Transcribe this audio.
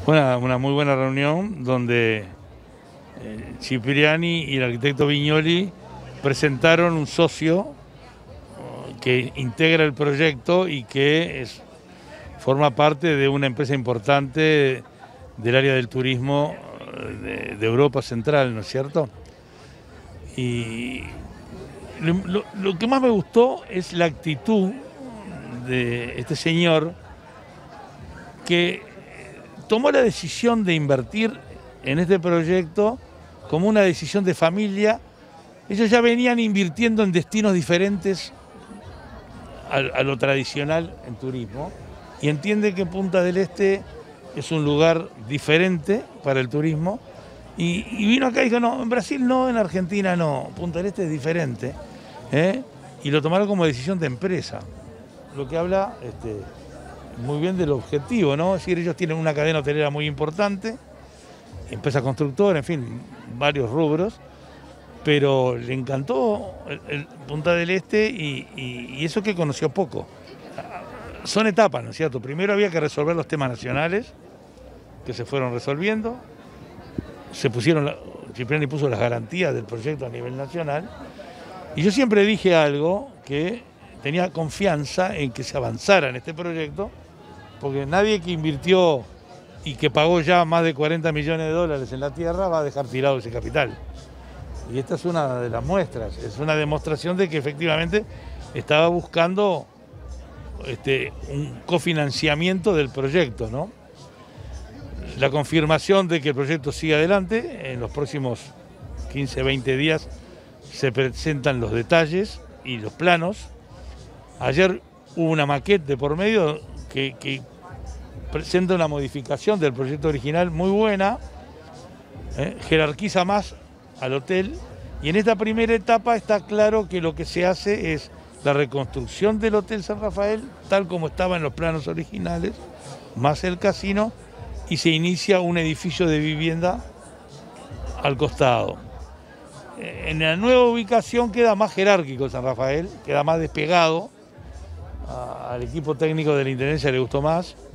Una muy buena reunión donde Cipriani y el arquitecto Viñoli presentaron un socio que integra el proyecto y que forma parte de una empresa importante del área del turismo de Europa Central, ¿no es cierto? Y lo que más me gustó es la actitud de este señor que tomó la decisión de invertir en este proyecto como una decisión de familia. Ellos ya venían invirtiendo en destinos diferentes a lo tradicional en turismo y entiende que Punta del Este es un lugar diferente para el turismo y vino acá y dijo, no, en Brasil no, en Argentina no, Punta del Este es diferente, y lo tomaron como decisión de empresa, lo que habla muy bien del objetivo, ¿no? Es decir, ellos tienen una cadena hotelera muy importante, empresa constructora, en fin, varios rubros, pero le encantó el Punta del Este y eso que conoció poco. Son etapas, ¿no es cierto? Primero había que resolver los temas nacionales, que se fueron resolviendo, Cipriani puso las garantías del proyecto a nivel nacional, y yo siempre dije algo, que tenía confianza en que se avanzara en este proyecto, porque nadie que invirtió y que pagó ya más de 40 millones de dólares en la tierra va a dejar tirado ese capital. Y esta es una de las muestras, es una demostración de que efectivamente estaba buscando un cofinanciamiento del proyecto, ¿no? La confirmación de que el proyecto sigue adelante, en los próximos 15, 20 días se presentan los detalles y los planos. Ayer hubo una maqueta de por medio que presenta una modificación del proyecto original muy buena, jerarquiza más al hotel, y en esta primera etapa está claro que lo que se hace es la reconstrucción del Hotel San Rafael, tal como estaba en los planos originales, más el casino, y se inicia un edificio de vivienda al costado. En la nueva ubicación queda más jerárquico San Rafael, queda más despegado, al equipo técnico de la Intendencia le gustó más,